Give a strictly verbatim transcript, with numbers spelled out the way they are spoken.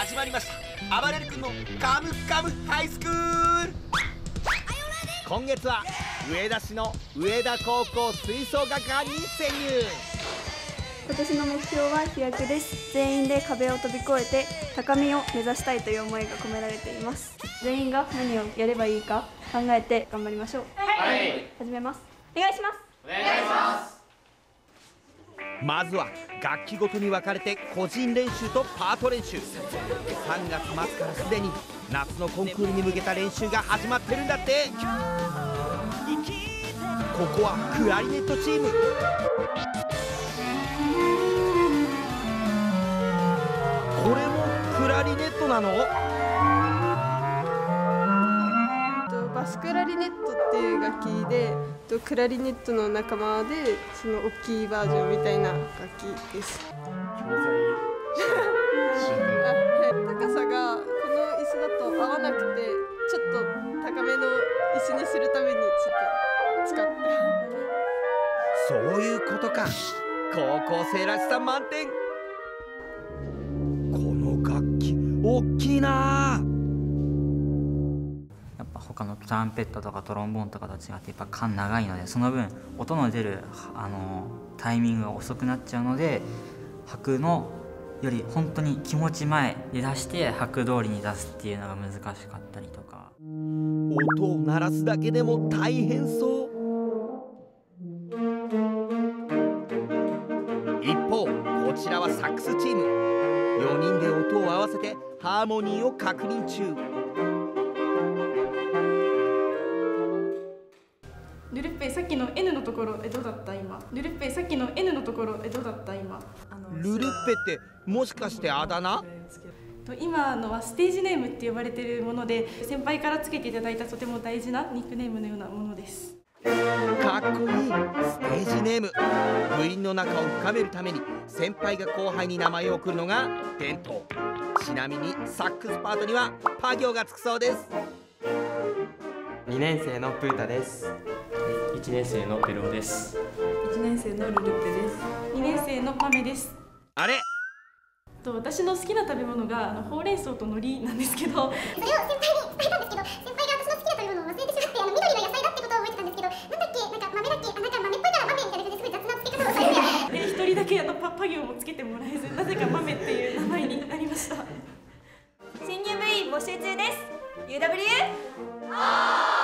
始まりました。あばれる君のカムカムハイスクール。今月は上田市の上田高校吹奏楽班に潜入。 今年の目標は飛躍です。全員で壁を飛び越えて高みを目指したいという思いが込められています。全員が何をやればいいか考えて頑張りましょう。はい、始めます。お願いします。 お願いします。 まずは楽器ごとに分かれて個人練習とパート練習。さんがつ末からすでに夏のコンクールに向けた練習が始まってるんだって。ここはクラリネットチーム。これもクラリネットなの？ バスクラリネットっていう楽器で、クラリネットの仲間でその大きいバージョンみたいな楽器です。高さがこの椅子だと合わなくて、ちょっと高めの椅子にするためにちょっと使って。 そういうことか。高校生らしさ満点。この楽器大きいな。 やっぱ他のトランペットとかトロンボーンとかと違ってやっぱ管長いので、その分音の出るあのタイミングが遅くなっちゃうので、拍のより本当に気持ち前で出して拍通りに出すっていうのが難しかったりとか。 音を鳴らすだけでも大変そう。一方こちらはサックスチーム。よにんで音を合わせてハーモニーを確認中。 ルルッペ、さっきの N のところえどうだった今。ルルッペ、さっきの N のところえどうだった今。あのルルッペってもしかしてあだ名？ 今のはステージネームって呼ばれているもので、先輩からつけていただいたとても大事なニックネームのようなものです。 かっこいいステージネーム。部員の仲を深めるために先輩が後輩に名前を送るのが伝統。ちなみにサックスパートにはパ行がつくそうです。 にねん生のプータです。いちねん生のペロです。 いちねん生のルルッペです。にねん生のマメです。 あれ？ と私の好きな食べ物があのほうれん草と海苔なんですけど、 それを先輩に伝えたんですけど、先輩が私の好きな食べ物を忘れてしまって、あの緑の野菜だってことを覚えてたんですけど、なんだっけ、なんか豆だっけ、あ、なんか豆っぽいから豆みたいな感じですごい雑な付け方をされて、 で一人だけあのパパ行もつけてもらえず、なぜかマメっていう名前になりました。 新入部員募集中です。ユーダブリュー